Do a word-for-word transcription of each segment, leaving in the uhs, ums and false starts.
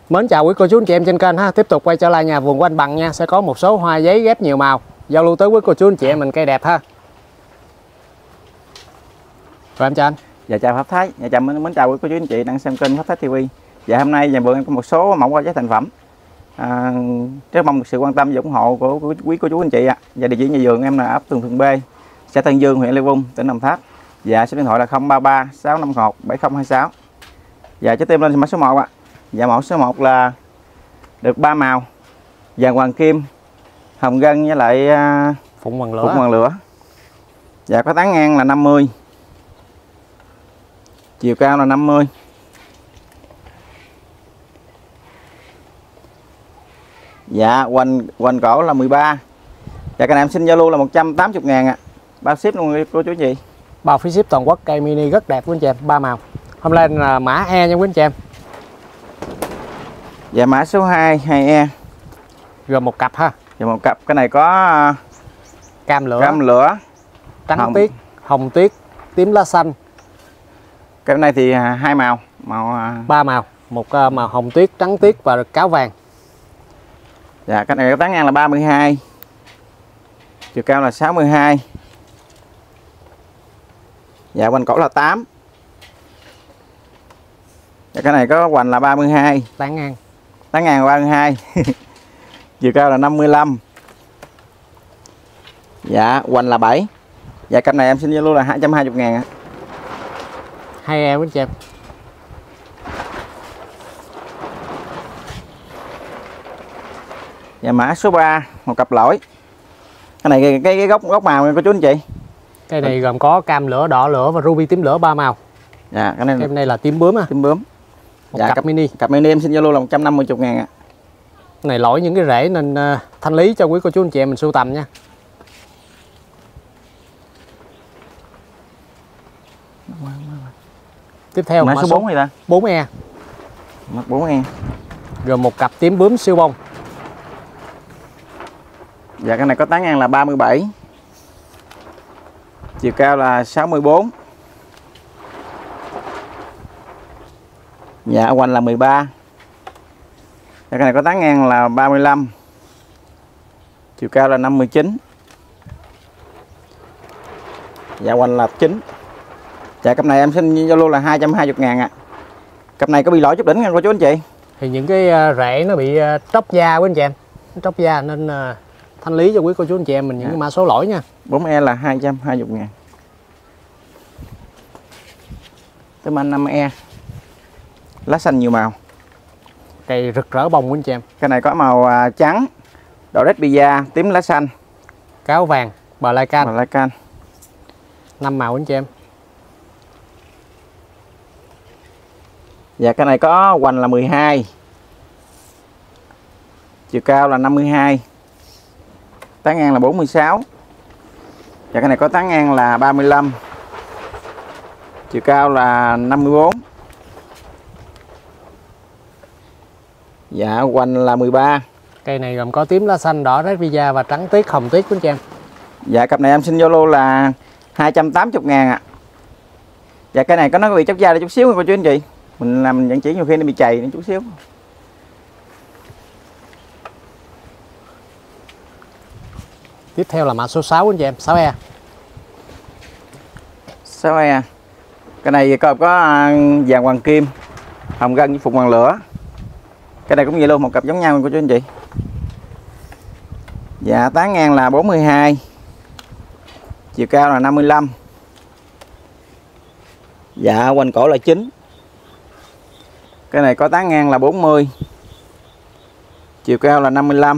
Mến chào quý cô chú anh chị em trên kênh ha. Tiếp tục quay trở lại nhà vườn của anh Bằng nha. Sẽ có một số hoa giấy ghép nhiều màu giao lưu tới quý cô chú anh chị em mình cây đẹp ha. Rồi em chào anh. Dạ chào Pháp Thái. Dạ chào mến chào quý cô chú anh chị đang xem kênh Pháp Thái ti vi. Dạ hôm nay nhà vườn em có một số mẫu hoa giấy thành phẩm. À, rất mong được sự quan tâm và ủng hộ của quý cô chú anh chị ạ. À. Và địa chỉ nhà vườn em là ấp Tường Thuận B, xã Tân Dương, huyện Lê Vung, tỉnh Đồng Tháp. Dạ số điện thoại là không ba ba sáu năm một bảy không hai sáu. Dạ trước tiên lên mã số một ạ. À. Dạ mẫu số một là được ba màu: vàng hoàng kim, hồng gân với lại uh, phụng hoàng lửa. Phụng hoàng lửa. Dạ có tán ngang là năm mươi, chiều cao là năm mươi. Dạ hoành hoành cổ là mười ba. Dạ cái này em xin giao lưu là một trăm tám mươi ngàn ạ. À. Bao ship luôn cô chú chị. Bao phí ship toàn quốc, cây mini rất đẹp quý anh chị em, ba màu. Hôm nay là mã E nha quý anh chị em. Dạ mã số hai, hai E. Gồm một cặp ha. Dạ một cặp, cái này có cam lửa, cam lửa, trắng hồng tuyết, hồng tuyết, tím lá xanh. Cái này thì hai màu, màu ba màu, một màu hồng tuyết, trắng tuyết và cáo vàng. Dạ cái này có tán ngang là ba mươi hai, chiều cao là sáu mươi hai. Dạ hoành cổ là tám. Dạ cái này có hoành là ba mươi hai, tán ngang tán ngang là ba mươi hai. Chiều cao là năm mươi lăm. Dạ hoành là bảy. Dạ cặp này em xin giao lưu là hai trăm hai mươi ngàn. Hai em quý anh chị em. Dạ mã số ba, một cặp lỗi. Cái này cái cái, cái gốc gốc màu cô chú anh chị. Cây này gồm có cam lửa, đỏ lửa và ruby tím lửa, ba màu. Dạ cái này, cái này là tím bướm á. Tím bướm. Một dạ, cặp, cặp mini. Cặp mini em xin giao lưu là một trăm năm mươi ngàn ạ. Cái này lỗi những cái rễ nên uh, thanh lý cho quý cô chú anh chị em mình sưu tầm nha. Tiếp theo mã số bốn này ta. bốn E. Mã bốn E. Gồm một cặp tím bướm siêu bông. Dạ cái này có tán ngang là ba mươi bảy, chiều cao là sáu mươi bốn. Dạ hoành là mười ba. Dạ cái này có tán ngang là ba mươi lăm, chiều cao là năm mươi chín. Dạ hoành là chín. Dạ cặp này em xin giao lưu là hai trăm hai mươi ngàn ạ. À. Cặp này có bị lỗi chút đỉnh nha cô chú anh chị. Thì những cái rễ nó bị tróc da quý anh chị em, nó tróc da nên thanh lý cho quý cô chú anh chị em mình những dạ. cái mã số lỗi nha. bốn E là hai trăm hai mươi ngàn. Tới mã năm E. Lá xanh nhiều màu. Cây rực rỡ bông quý anh chị em. Cái này có màu trắng, đỏ rết bia, tím lá xanh, cáo vàng, bờ lai can. Bờ lai can. năm màu quý anh chị em. Dạ cái này có hoành là mười hai, chiều cao là năm mươi hai, tán ngang là bốn mươi sáu. Dạ cái này có tán ngang là ba mươi lăm, chiều cao là năm mươi bốn. Dạ hoành là mười ba. Cây này gồm có tím lá xanh, đỏ rết bia và trắng tuyết, hồng tuyết quý anh chị em. Dạ cặp này em xin Zalo là hai trăm tám mươi ngàn ạ. À. Dạ cái này có nó bị chóc da chút xíu cô chú anh chị. Mình làm mình vận chuyển nhiều khi nó bị chày nó chút xíu. Tiếp theo là mã số sáu anh chị em, sáu E. sáu E. Cái này có có vàng hoàng kim, hồng gân với phụng hoàng lửa. Cái này cũng vậy luôn, một cặp giống nhau cô chú anh chị. Dạ tán ngang là bốn mươi hai, chiều cao là năm mươi lăm. Dạ quanh cổ là chín. Cái này có tán ngang là bốn mươi, chiều cao là năm mươi lăm.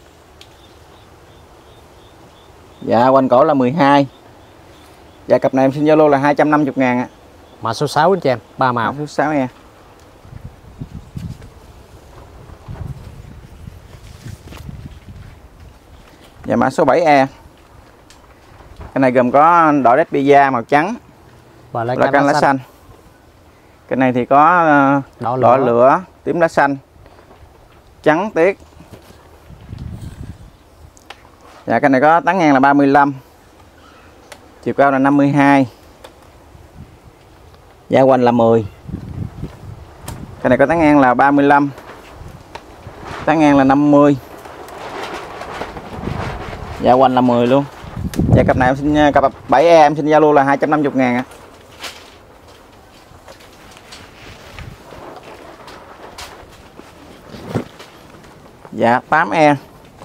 Dạ quanh cổ là mười hai. Dạ cặp này em xin Zalo là hai trăm năm mươi ngàn ạ. Mã số sáu anh chị em, ba màu. Mã số sáu nha. Dạ mã số bảy E. Cái này gồm có đỏ rết bia màu trắng, và lá can lá xanh. xanh. Cái này thì có đỏ lửa, đỏ lửa, tím lá xanh, trắng tuyết. Dạ cái này có tán ngang là ba mươi lăm, chiều cao là năm mươi hai, giá quanh là mười. Cái này có tán ngang là ba mươi lăm, Tán ngang là năm mươi. Dạ quanh là mười luôn. Dạ cặp này em xin cặp bảy E em xin giao lưu là hai trăm năm mươi ngàn ạ. Dạ tám E.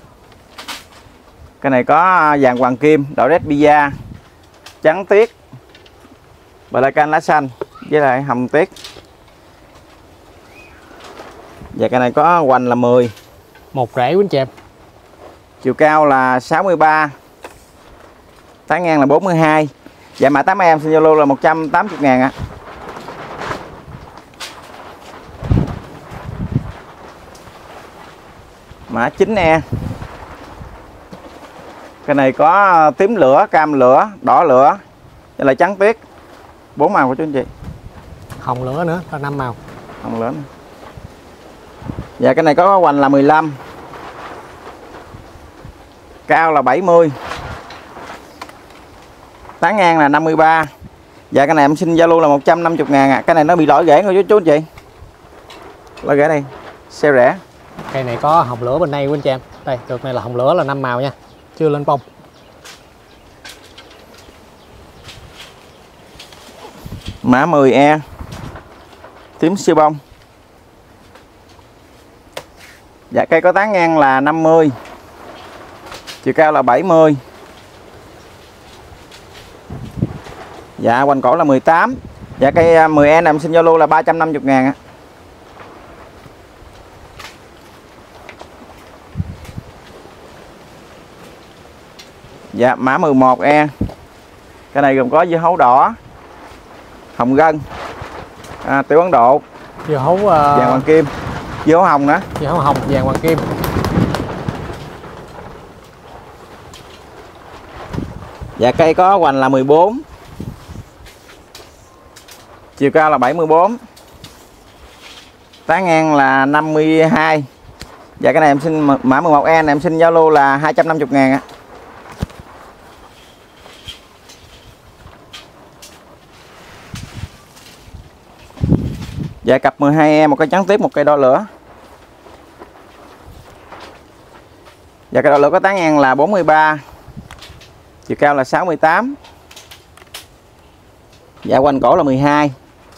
Cái này có vàng hoàng kim, đỏ red pizza, trắng tiết, bà la can lá xanh với lại hồng tiết. Và cái này có hoành là mười. Một rễ quý anh chị em. Chiều cao là sáu mươi ba. Tán ngang là bốn mươi hai. Dạ mã tám em xin giao lưu là một trăm tám mươi ngàn ạ. Mã chín E. Cái này có tím lửa, cam lửa, đỏ lửa, với lại trắng tuyết. Bốn màu của chú anh chị. Hồng lửa nữa là năm màu. Hồng lửa nữa. Dạ cái này có hoành là mười lăm. Cao là bảy mươi. Tán ngang là năm mươi ba. Dạ cái này em xin giao lưu là một trăm năm mươi ngàn ạ. À. Cái này nó bị lỗi rễ rồi chú chú anh chị. Lỗi rễ đây. Xe rẻ. Cây này có hồng lửa bên đây quý anh chị em. Đây, được này là hồng lửa là năm màu nha. Chưa lên bông. Mã mười E. Tím siêu bông. Dạ cây có tán ngang là năm mươi. Chiều cao là bảy mươi. Dạ quanh cổ là mười tám. Dạ cây mười E này em xin giao lưu là ba trăm năm mươi ngàn ạ. Dạ mã mười một E. Cái này gồm có dưa hấu đỏ, hồng gân, à, tiêu Ấn Độ, dưa hấu uh... vàng hoàng kim, dưa hấu hồng nữa. Dưa hấu hồng, vàng hoàng kim. Dạ cây có hoành là mười bốn. Chiều cao là bảy mươi bốn. Tán ngang là năm mươi hai. Dạ cái này em xin mã mười một E này em xin giao lưu là hai trăm năm mươi ngàn ạ. Dạ cặp mười hai E, một cây trắng tiếp, một cây đo lửa. Dạ cây đo lửa có tán ngang là bốn mươi ba. Chiều cao là sáu mươi tám. Dạ quanh cổ là mười hai.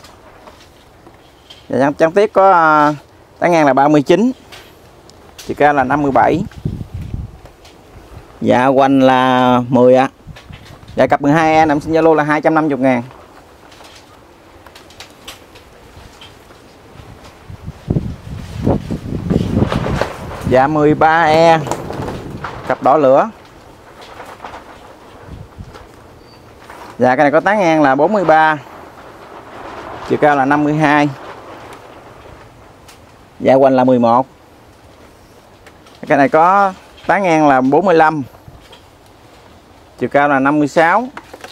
Dạ trắng tiếp có tán ngang là ba mươi chín. Chiều cao là năm mươi bảy. Dạ quanh là mười ạ. À. Dạ cặp mười hai E em xin giao lưu là hai trăm năm mươi ngàn. Dạ mười ba E. Cặp đỏ lửa. Dạ cái này có tán ngang là bốn mươi ba. Chiều cao là năm mươi hai. Dạ quanh là mười một. Cái này có tán ngang là bốn mươi lăm. Chiều cao là năm mươi sáu.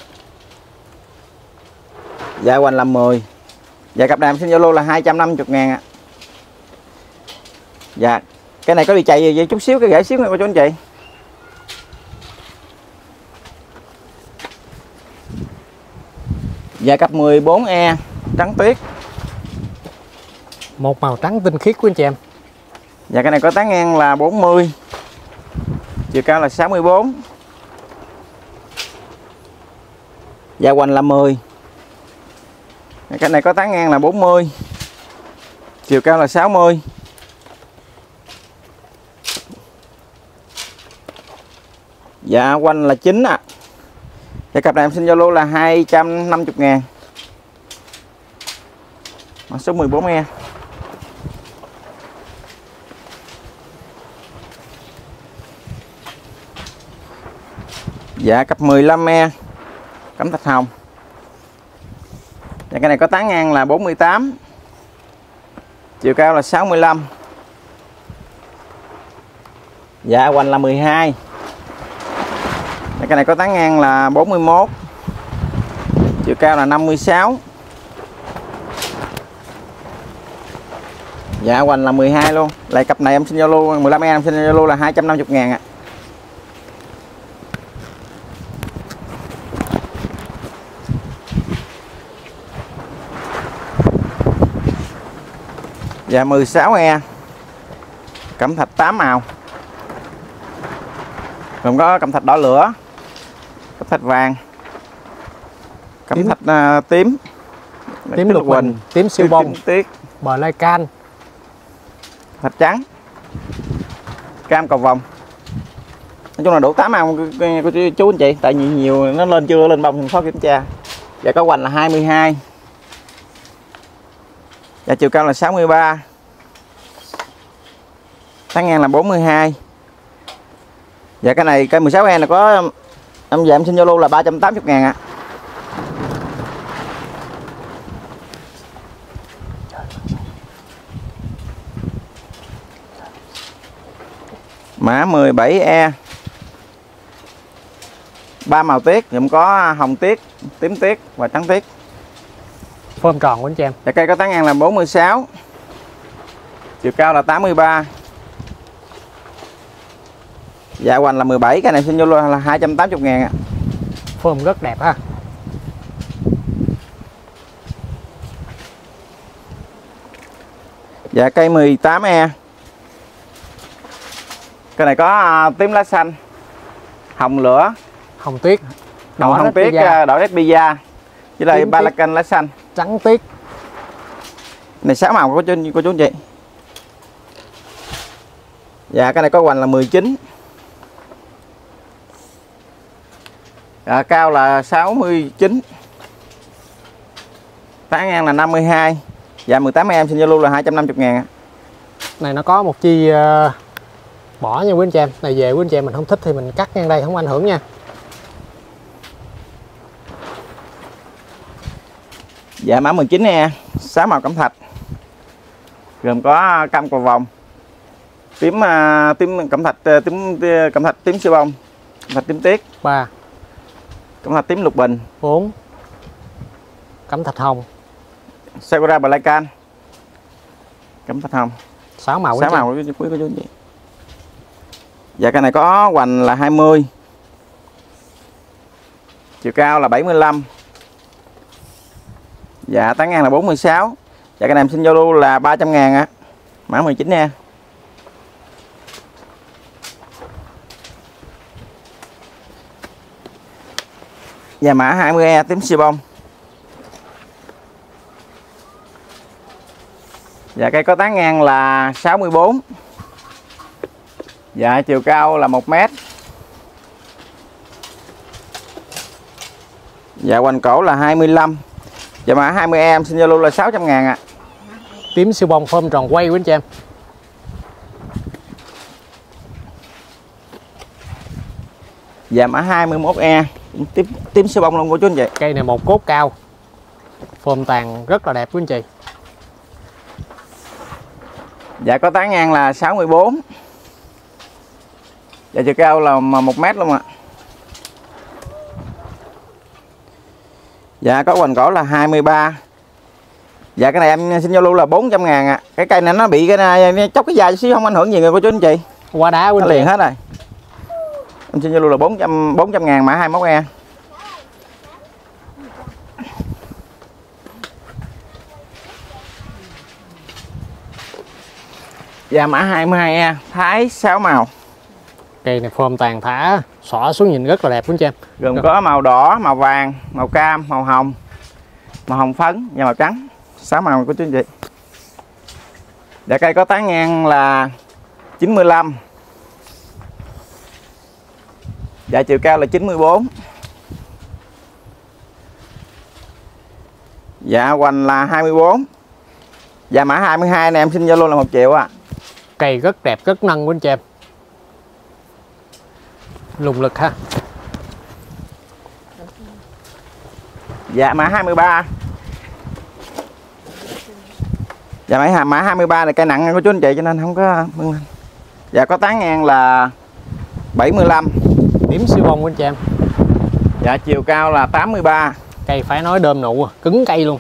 Dạ quanh là mười. Dạ cặp đàm xin giao lưu là hai trăm năm mươi ngàn ạ. Dạ cái này có đi chạy gì chút xíu, cái rễ xíu nha cô chú anh chị. Dạ cặp mười bốn E trắng tuyết. Một màu trắng tinh khiết của anh chị em. Dạ cái này có tán ngang là bốn mươi. Chiều cao là sáu mươi bốn. Dạ quanh là mười. Cái này có tán ngang là bốn mươi. Chiều cao là sáu mươi. Dạ quanh là chín ạ. À. Dạ cặp này em xin giao lưu là hai trăm năm mươi ngàn. Mã số mười bốn E. Dạ cặp mười lăm E. Cẩm thạch hồng. Dạ cái này có tán ngang là bốn mươi tám. Chiều cao là sáu mươi lăm. Dạ quanh là mười hai. Cái này có tán ngang là bốn mươi mốt. Chiều cao là năm mươi sáu. Dạ quanh là mười hai luôn. Lại cặp này em xin giao lưu mười lăm E em xin giao lưu là hai trăm năm mươi ngàn ạ. Dạ mười sáu E. Cẩm thạch tám màu, gồm có cẩm thạch đỏ lửa, cẩm thạch vàng, cẩm tím. thạch uh, tím, tím lục bình, tím siêu bông, tiết, bờ lai can, thạch trắng, cam cầu vồng. Nói chung là đủ tám màu của chú anh chị, tại nhiều, nhiều nó lên chưa lên bông thì khó kiểm tra. Và có hoành là hai mươi hai, và chiều cao là sáu mươi ba, tán ngang là bốn mươi hai. Và cái này cây mười sáu E là có em về em xin Zalo là ba trăm tám mươi ngàn ạ. Mã mười bảy E, ba màu tiết gồm có hồng tiết, tím tiết và trắng tiết. Form tròn của anh chị em. Và cây có tán ngang là bốn mươi sáu, chiều cao là tám mươi ba, dạ hoành là mười bảy. Cái này xin vô là hai trăm tám mươi ngàn ạ. Form rất đẹp ha. Dạ cây mười tám E, cái này có tím lá xanh, hồng lửa, Hồng tuyết, đỏ hồng tuyết, đỏ red pizza với lại ba la canh lá xanh, trắng tuyết. Này sáu màu của chú của chú anh chị. Dạ cái này có hoành là mười chín, dạ, cao là sáu mươi chín, tán ngang là năm mươi hai. Dạ mười tám em xin Zalo là hai trăm năm mươi ngàn. Này nó có một chi uh, bỏ nha quý anh chị em. Này về quý anh chị em mình không thích thì mình cắt ngang đây, không ảnh hưởng nha. Dạ mã mười chín E, sáu màu cẩm thạch, gồm có cam cầu vồng, tím uh, tím cẩm thạch tím cẩm thạch tím siêu bông, cẩm thạch tím tiết, ba, cẩm thạch tím lục bình, bốn, cẩm thạch hồng, Sakura Black Can, cẩm thạch hồng, sáu màu, sáu màu của chú quý của chú anh chị. Dạ cái này có hoành là hai mươi, chiều cao là bảy mươi lăm, dạ tán ngang là bốn mươi sáu. Dạ cái này em xin Zalo là ba trăm ngàn á. Mã mười chín nha. Dạ mã hai mươi E tím siêu bông. Dạ cây có tán ngang là sáu mươi bốn. Dạ chiều cao là một mét. Dạ hoành cổ là hai mươi lăm. Dạ mã hai mươi em xin Zalo là sáu trăm ngàn ạ. À. Tím siêu bông form tròn quay quý anh chị em. Dạ mã hai mươi mốt E tím, tím siêu bông luôn của chú anh chị. Cây này một cốt cao, form tàn rất là đẹp quý anh chị. Dạ có tán ngang là sáu mươi bốn. Dạ chiều cao là một mét luôn ạ. À. Dạ có hoành cổ là hai mươi ba. Dạ cái này em xin Zalo là bốn trăm ngàn ạ. À. Cái cây này nó bị cái này chốc cái da xíu không ảnh hưởng gì người của chú anh chị. Qua đá nó liền hết rồi. Em xin Zalo là bốn trăm bốn trăm ngàn mã hai mươi mốt E. Dạ mã hai mươi hai E Thái sáu màu. Cây này form tàn thả xõa xuống nhìn rất là đẹp quý anh chị em. Gồm được. Có màu đỏ, màu vàng, màu cam, màu hồng, màu hồng phấn và màu trắng. sáu màu của chú anh chị. Dạ cây có tán ngang là chín mươi lăm. Dạ chiều cao là chín mươi bốn. Dạ hoành là hai mươi bốn. Dạ mã hai mươi hai này em xin Zalo là một triệu ạ. À. Cây rất đẹp, rất nâng quý anh chị em. Lùng lực ha. Dạ mã hai mươi ba. Dạ mã mã hai mươi ba là cây nặng của chú anh chị cho nên không có. Dạ có tán ngang là bảy mươi lăm. Tím siêu bông của anh chị em. Dạ chiều cao là tám mươi ba. Cây phải nói đơm nụ, cứng cây luôn.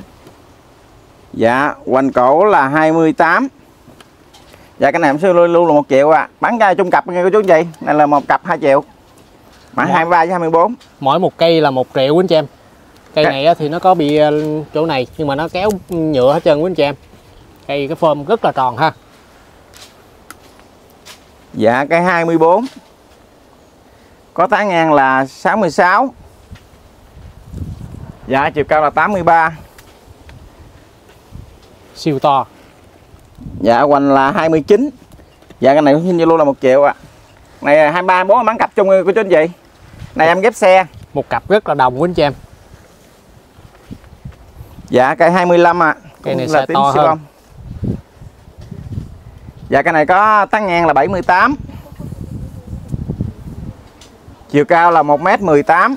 Dạ hoành cổ là hai mươi tám. Dạ cái này em sẽ luôn luôn là một triệu à. Bán ra chung cặp nghe cô chú anh chị. Này là một cặp hai triệu. Mã hai mươi ba với hai mươi bốn. Mỗi một cây là một triệu quý anh chị em. Cây cái... này thì nó có bị chỗ này nhưng mà nó kéo nhựa hết trơn quý anh chị em. Cây cái form rất là tròn ha. Dạ cây hai mươi bốn. Có tán ngang là sáu mươi sáu. Dạ chiều cao là tám mươi ba. Siêu to. Dạ hoành là hai mươi chín. Dạ cái này xin Zalo là một triệu ạ. À. Này hai mươi ba hai mươi bốn bán cặp chung của chú anh chị. Này em ghép xe. Một cặp rất là đồng của anh chị em. Dạ cây hai mươi lăm ạ. À. Cây này sẽ to hơn. Bông. Dạ cái này có tán ngang là bảy mươi tám. Chiều cao là một mét mười tám.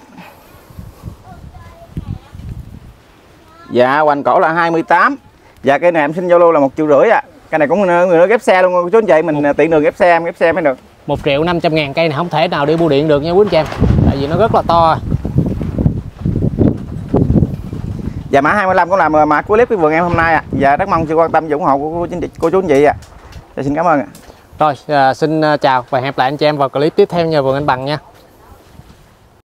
Dạ hoành cổ là hai mươi tám. Dạ cây này em xin Zalo là một triệu rưỡi ạ. À. Cây này cũng người nữa ghép xe luôn chú anh chị, mình một... tiện đường ghép xe em ghép xe mới được. Một triệu năm trăm ngàn, cây này không thể nào đi bưu điện được nha quý anh chị em. Tại vì nó rất là to. Dạ mã hai mươi lăm cũng là mã của clip của vườn em hôm nay ạ. À. Dạ rất mong sự quan tâm và ủng hộ của cô, cô chú anh chị ạ. À. Dạ, xin cảm ơn ạ. À. Rồi à, xin chào và hẹn lại anh chị em vào clip tiếp theo nhờ vườn anh Bằng nha.